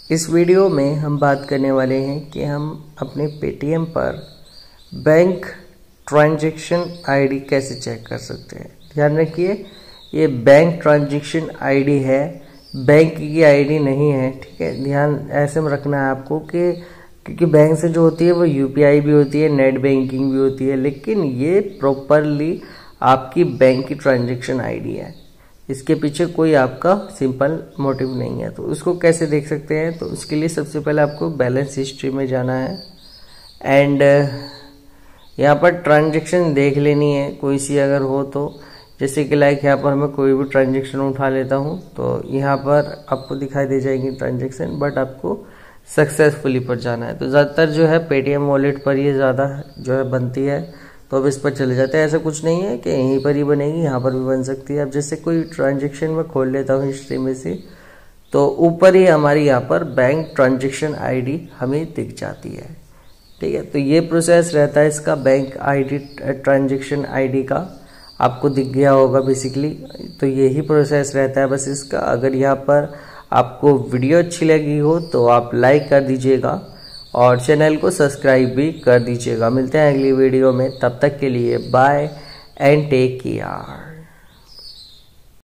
इस वीडियो में हम बात करने वाले हैं कि हम अपने पेटीएम पर बैंक ट्रांजैक्शन आईडी कैसे चेक कर सकते हैं। ध्यान रखिए, ये बैंक ट्रांजैक्शन आईडी है, बैंक की आईडी नहीं है। ठीक है, ध्यान ऐसे में रखना है आपको कि क्योंकि बैंक से जो होती है वो यूपीआई भी होती है, नेट बैंकिंग भी होती है, लेकिन ये प्रॉपरली आपकी बैंक की ट्रांजैक्शन आईडी है। इसके पीछे कोई आपका सिंपल मोटिव नहीं है। तो उसको कैसे देख सकते हैं, तो उसके लिए सबसे पहले आपको बैलेंस हिस्ट्री में जाना है एंड यहाँ पर ट्रांजैक्शन देख लेनी है कोई सी अगर हो तो। जैसे कि लाइक यहाँ पर मैं कोई भी ट्रांजैक्शन उठा लेता हूँ तो यहाँ पर आपको दिखाई दे जाएगी ट्रांजैक्शन, बट आपको सक्सेसफुली पर जाना है। तो ज़्यादातर जो है पेटीएम वॉलेट पर ये ज़्यादा जो है बनती है, तो अब इस पर चले जाते हैं। ऐसा कुछ नहीं है कि यहीं पर ही बनेगी, यहाँ पर भी बन सकती है। अब जैसे कोई ट्रांजैक्शन में खोल लेता हूँ हिस्ट्री में से, तो ऊपर ही हमारी यहाँ पर बैंक ट्रांजैक्शन आईडी हमें दिख जाती है। ठीक है, तो ये प्रोसेस रहता है इसका, बैंक आईडी ट्रांजैक्शन आईडी का आपको दिख गया होगा बेसिकली। तो यही प्रोसेस रहता है बस इसका। अगर यहाँ पर आपको वीडियो अच्छी लगी हो तो आप लाइक कर दीजिएगा और चैनल को सब्सक्राइब भी कर दीजिएगा। मिलते हैं अगली वीडियो में, तब तक के लिए बाय एंड टेक केयर।